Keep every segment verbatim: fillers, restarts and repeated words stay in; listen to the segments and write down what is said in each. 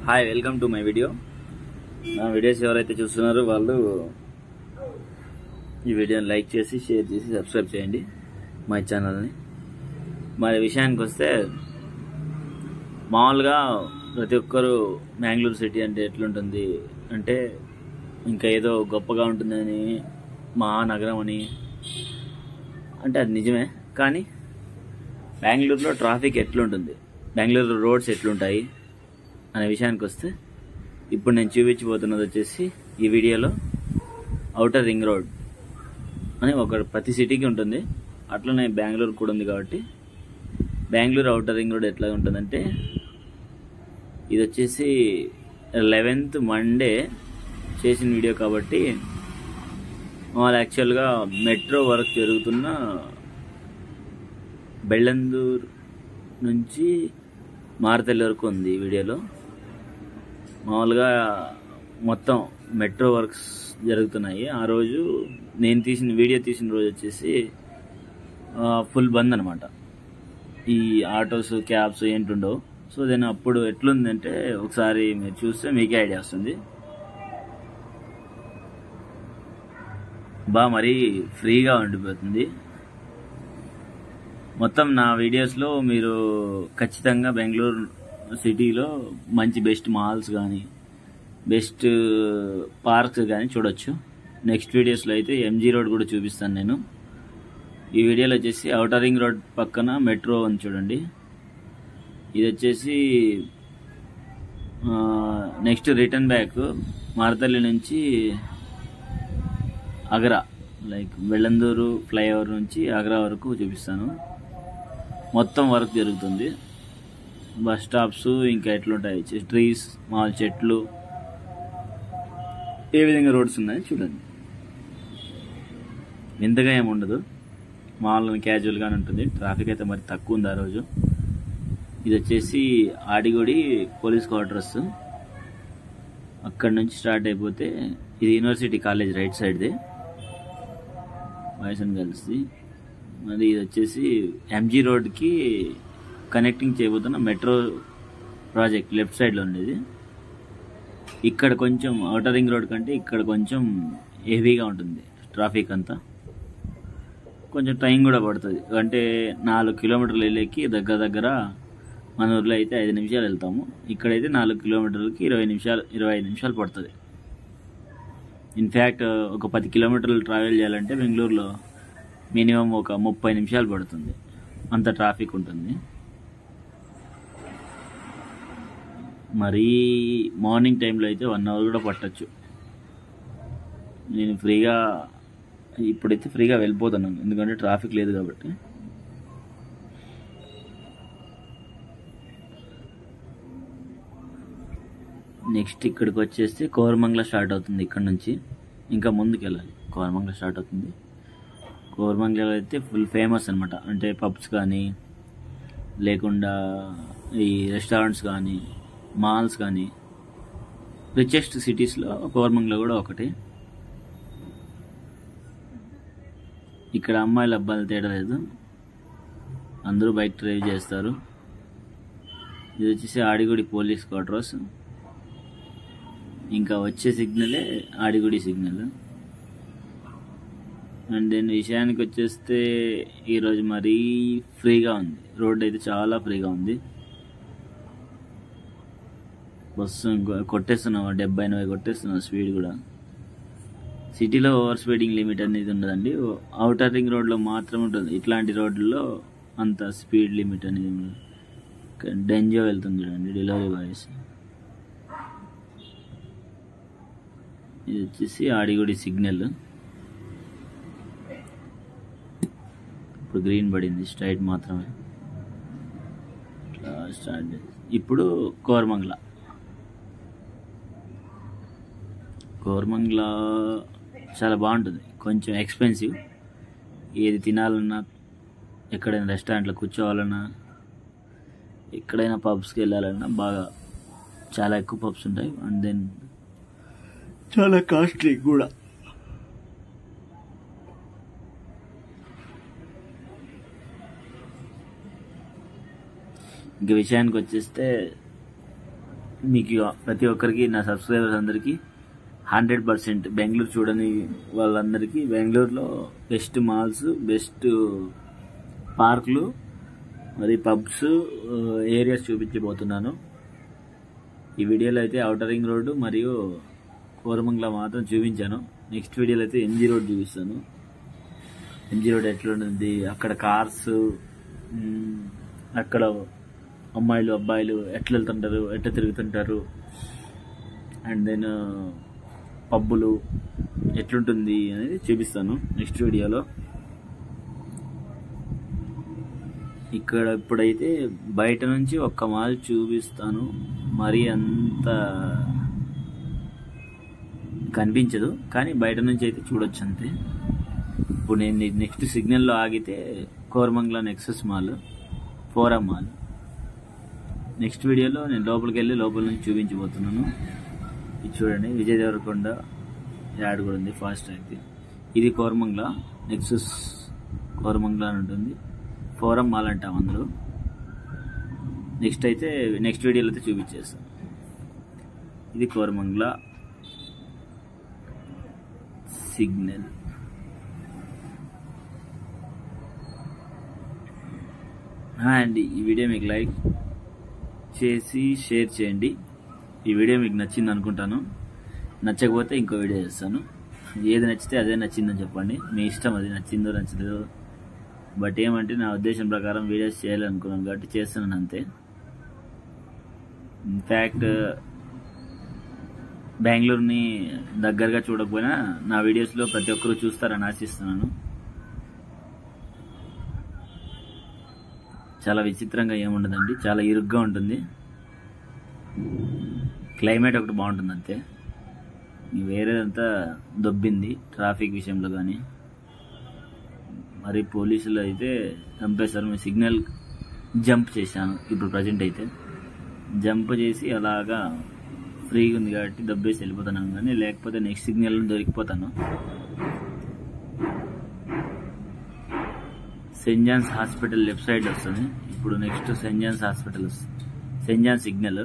Hi welcome to my video. నా videos ఎవరైతే చూస్తున్నారో వాళ్ళు ఈ వీడియోని లైక్ చేసి షేర్ చేసి సబ్స్క్రైబ్ చేయండి మా ఛానల్ని. మరి విషయానికి వస్తే మామూలుగా ప్రతి ఒక్కరు బెంగళూరు సిటీ అంటే ఎట్లుంటుంది అంటే ఇంకా ఏదో గొప్పగా ఉంటుందని మహానగరం అని అంటే అది నిజమే. కానీ బెంగళూరులో ట్రాఫిక్ ఎట్లుంటుంది, బెంగళూరు రోడ్స్ ఎట్లుంటాయి అనే విషయానికి వస్తే ఇప్పుడు నేను చూపించబోతున్నది వచ్చేసి ఈ వీడియోలో ఔటర్ రింగ్ రోడ్ అని ఒక ప్రతి సిటీకి ఉంటుంది, అట్లనే బెంగళూరు కూడా ఉంది. కాబట్టి బెంగళూరు ఔటర్ రింగ్ రోడ్ ఎట్లా ఉంటుందంటే ఇది వచ్చేసి లెవెన్త్ మండే చేసిన వీడియో కాబట్టి వాళ్ళు యాక్చువల్గా మెట్రో వర్క్ జరుగుతున్న బెల్లందూర్ నుంచి మారుతల్లి వరకు ఉంది ఈ వీడియోలో. మామూలుగా మొత్తం మెట్రో వర్క్స్ జరుగుతున్నాయి. ఆ రోజు నేను తీసిన వీడియో తీసిన రోజు వచ్చేసి ఫుల్ బంద్ అనమాట, ఈ ఆటోస్ క్యాబ్స్ ఏంటుండవు. సో దెన్ అప్పుడు ఎట్లుందంటే ఒకసారి మీరు చూస్తే మీకే ఐడియా వస్తుంది. బా మరీ ఫ్రీగా ఉండిపోతుంది. మొత్తం నా వీడియోస్లో మీరు ఖచ్చితంగా బెంగళూరు సిటీలో మంచి బెస్ట్ మాల్స్ కానీ బెస్ట్ పార్క్స్ కానీ చూడొచ్చు. నెక్స్ట్ వీడియోస్లో అయితే ఎంజీ రోడ్ కూడా చూపిస్తాను నేను. ఈ వీడియోలో వచ్చేసి ఔటర్ రింగ్ రోడ్ పక్కన మెట్రో అని చూడండి. ఇది వచ్చేసి నెక్స్ట్ రిటర్న్ బ్యాక్ మారుతల్లి నుంచి ఆగ్రా, లైక్ బెల్లందూరు ఫ్లైఓవర్ నుంచి ఆగ్రా వరకు చూపిస్తాను. మొత్తం వర్క్ జరుగుతుంది. బస్ స్టాప్స్ ఇంకా ఎట్లుంటాయి, ట్రీస్, మాల్ చెట్లు, ఏ విధంగా రోడ్స్ ఉన్నాయి చూడండి. ఇంతగా ఏమి ఉండదు, మామూలుగా క్యాజువల్గానే ఉంటుంది. ట్రాఫిక్ అయితే మరి తక్కువ ఉంది ఆ రోజు. ఇది వచ్చేసి ఆడిగొడి పోలీస్ క్వార్టర్స్. అక్కడ నుంచి స్టార్ట్ అయిపోతే ఇది యూనివర్సిటీ కాలేజ్ రైట్ సైడ్ది, బాయ్స్ అండ్ గర్ల్స్ది. మరి ఇది వచ్చేసి ఎంజీ రోడ్కి కనెక్టింగ్ చేయబోతున్న మెట్రో ప్రాజెక్ట్ లెఫ్ట్ సైడ్లో ఉండేది. ఇక్కడ కొంచెం ఔటర్ రింగ్ రోడ్ కంటే ఇక్కడ కొంచెం హెవీగా ఉంటుంది ట్రాఫిక్ అంతా. కొంచెం టైం కూడా పడుతుంది, అంటే నాలుగు కిలోమీటర్లు వెళ్ళేకి దగ్గర దగ్గర మన ఊర్లో అయితే ఐదు నిమిషాలు వెళ్తాము, ఇక్కడైతే నాలుగు కిలోమీటర్లకి ఇరవై నిమిషాలు ఇరవై ఐదు నిమిషాలు పడుతుంది. ఇన్ఫ్యాక్ట్ ఒక పది కిలోమీటర్లు ట్రావెల్ చేయాలంటే బెంగళూరులో మినిమం ఒక ముప్పై నిమిషాలు పడుతుంది, అంత ట్రాఫిక్ ఉంటుంది. మరీ మార్నింగ్ టైంలో అయితే వన్ అవర్ కూడా పట్టచ్చు. నేను ఫ్రీగా ఇప్పుడైతే ఫ్రీగా వెళ్ళిపోతున్నాను, ఎందుకంటే ట్రాఫిక్ లేదు కాబట్టి. నెక్స్ట్ ఇక్కడికి వచ్చేస్తే కోరమంగళ స్టార్ట్ అవుతుంది. ఇక్కడ నుంచి ఇంకా ముందుకు వెళ్ళాలి. కోరమంగళ స్టార్ట్ అవుతుంది. కోరమంగళ అయితే ఫుల్ ఫేమస్ అనమాట, అంటే పబ్స్ కానీ లేకుండా ఈ రెస్టారెంట్స్ కానీ మాల్స్ కానీ రిచెస్ట్ సిటీస్లో కోరమంగళ కూడా ఒకటి. ఇక్కడ అమ్మాయిలు అబ్బాయిలు తేడా లేదు, అందరూ బైక్ డ్రైవ్ చేస్తారు. ఇది వచ్చేసి ఆడిగుడి పోలీస్ క్వార్టర్స్. ఇంకా వచ్చే సిగ్నలే ఆడిగుడి సిగ్నల్. అండ్ దెన్ విషయానికి వచ్చేస్తే ఈరోజు మరీ ఫ్రీగా ఉంది, రోడ్ అయితే చాలా ఫ్రీగా ఉంది. బస్సు కొట్టేస్తున్నాం, డెబ్బై ఎనభై కొట్టేస్తున్నాం స్పీడ్ కూడా. సిటీలో ఓవర్ స్పీడింగ్ లిమిట్ అనేది ఉండదండి, ఔటర్ రింగ్ రోడ్లో మాత్రం ఉంటుంది. ఇట్లాంటి రోడ్లలో అంత స్పీడ్ లిమిట్ అనేది ఉండదు. డెంజో వెళ్తుంది చూడండి, డెలివరీ బాయ్స్. ఇది వచ్చేసి ఆడిగుడి సిగ్నల్. ఇప్పుడు గ్రీన్ పడింది, స్ట్రైట్ మాత్రమే. స్టార్ట్ ఇప్పుడు కోరమంగళ. కోరమంగళ చాలా బాగుంటుంది, కొంచెం ఎక్స్పెన్సివ్. ఏది తినాలన్నా, ఎక్కడైనా రెస్టారెంట్లో కూర్చోవాలన్నా, ఎక్కడైనా పబ్స్కి వెళ్ళాలన్నా బాగా చాలా ఎక్కువ పబ్స్ ఉంటాయి. అండ్ దెన్ చాలా కాస్ట్లీ కూడా. ఇంకా విషయానికి వచ్చేస్తే మీకు ప్రతి ఒక్కరికి, నా సబ్స్క్రైబర్స్ అందరికీ హండ్రెడ్ పర్సెంట్ బెంగళూరు చూడని వాళ్ళందరికీ బెంగళూరులో బెస్ట్ మాల్స్, బెస్ట్ పార్కులు, మరి పబ్స్, ఏరియాస్ చూపించబోతున్నాను. ఈ వీడియోలో అయితే ఔటర్ రింగ్ రోడ్డు మరియు కోరమంగళ మాత్రం చూపించాను. నెక్స్ట్ వీడియోలో అయితే ఎంజీ రోడ్ చూపిస్తాను. ఎంజీ రోడ్ ఎట్లుంటుంది, అక్కడ కార్స్, అక్కడ అమ్మాయిలు అబ్బాయిలు ఎట్లా వెళ్తుంటారు, ఎట్లా తిరుగుతుంటారు, అండ్ దెన్ పబ్బులు ఎట్లుంటుంది అనేది చూపిస్తాను నెక్స్ట్ వీడియోలో. ఇక్కడ ఇప్పుడైతే బయట నుంచి ఒక్క మాల్ చూపిస్తాను. మరి అంత కనిపించదు, కానీ బయట నుంచి అయితే చూడొచ్చు అంతే. ఇప్పుడు నేను నెక్స్ట్ సిగ్నల్లో ఆగితే Koramangala Nexus mall, Forum mall. Next వీడియోలో నేను లోపలికి వెళ్ళి లోపల నుంచి చూపించబోతున్నాను. ఇది చూడండి, విజయ్ దేవరకొండ యాడ్ కూడా ఉంది, ఫాస్ట్ ట్రాక్. ఇది కోరమంగళ నెక్సస్ కోరమంగళ అని ఉంటుంది. ఫోరం మాల్ అంటాం అందరూ. నెక్స్ట్ అయితే నెక్స్ట్ వీడియోలో అయితే చూపించేస్తాను. ఇది కోరమంగళ సిగ్నల్. అండ్ ఈ వీడియో మీకు లైక్ చేసి షేర్ చేయండి. ఈ వీడియో మీకు నచ్చింది అనుకుంటాను. నచ్చకపోతే ఇంకో వీడియో చేస్తాను. ఏది నచ్చితే అదే నచ్చిందని చెప్పండి, మీ ఇష్టం, అది నచ్చిందో నచ్చలేదో. బట్ ఏమంటే నా ఉద్దేశం ప్రకారం వీడియోస్ చేయాలనుకున్నాను కాబట్టి చేస్తున్నాను అంతే. ఇన్ఫ్యాక్ట్ బెంగళూరుని దగ్గరగా చూడకపోయినా నా వీడియోస్లో ప్రతి ఒక్కరూ చూస్తారని ఆశిస్తున్నాను. చాలా విచిత్రంగా ఏముండదండి, చాలా ఇరుగ్గా ఉంటుంది. క్లైమేట్ ఒకటి బాగుంటుంది అంతే, వేరేదంతా దొబ్బింది ట్రాఫిక్ విషయంలో. కానీ మరి పోలీసులు అయితే చంపేశారు. మేము సిగ్నల్ జంప్ చేశాను ఇప్పుడు ప్రజెంట్ అయితే. జంప్ చేసి అలాగా ఫ్రీగా ఉంది కాబట్టి దబ్బేసి వెళ్ళిపోతున్నాను. కానీ లేకపోతే నెక్స్ట్ సిగ్నల్ దొరికిపోతాను. Saint John's hospital left side వస్తుంది. ఇప్పుడు నెక్స్ట్ సెయింట్ జాన్స్ హాస్పిటల్ వస్తుంది, సెయింట్ జాన్స్ సిగ్నల్.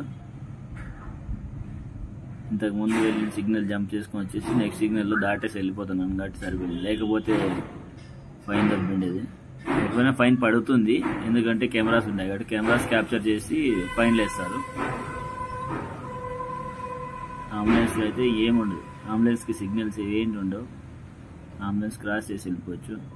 ఇంతకు ముందు వెళ్ళిన సిగ్నల్ జంప్ చేసుకొని వచ్చేసి నెక్స్ట్ సిగ్నల్లో దాటేసి వెళ్ళిపోతున్నాను కాబట్టి సరిపోయింది. లేకపోతే ఫైన్ దబ్బిండేది. ఎప్పుడైనా ఫైన్ పడుతుంది, ఎందుకంటే కెమెరాస్ ఉన్నాయి కాబట్టి. కెమెరాస్ క్యాప్చర్ చేసి ఫైన్లు వేస్తారు. అంబులెన్స్లో అయితే ఏముండదు, అంబులెన్స్కి సిగ్నల్స్ ఏంటి ఉండవు. అంబులెన్స్ క్రాస్ చేసి వెళ్ళిపోవచ్చు.